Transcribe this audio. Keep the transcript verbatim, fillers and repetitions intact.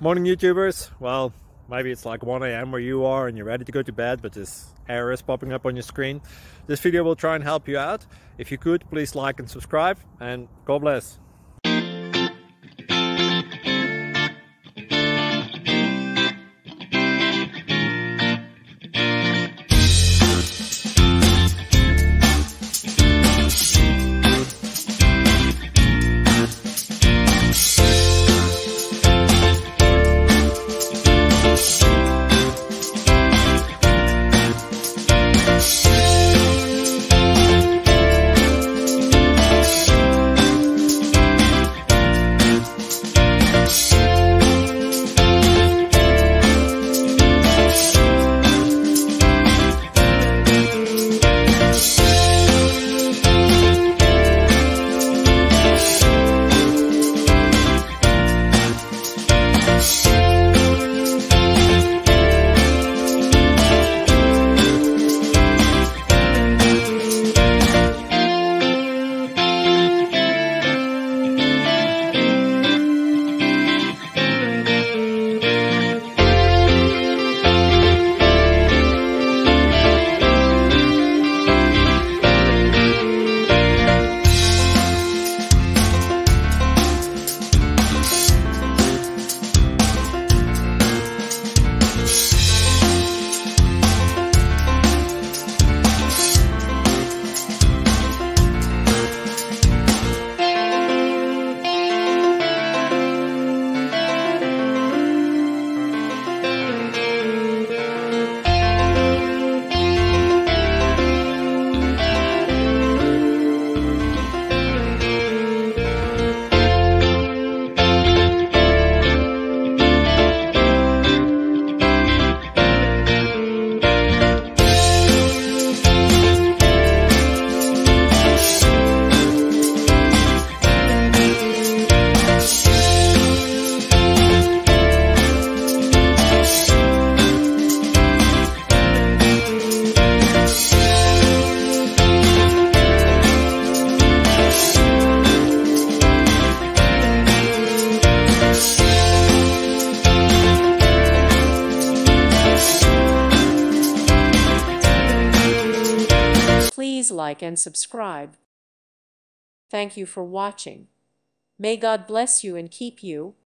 Morning YouTubers. Well, maybe it's like one A M where you are and you're ready to go to bed, but this error is popping up on your screen. This video will try and help you out. If you could, please like and subscribe, and God bless. Please like and subscribe. Thank you for watching. May God bless you and keep you.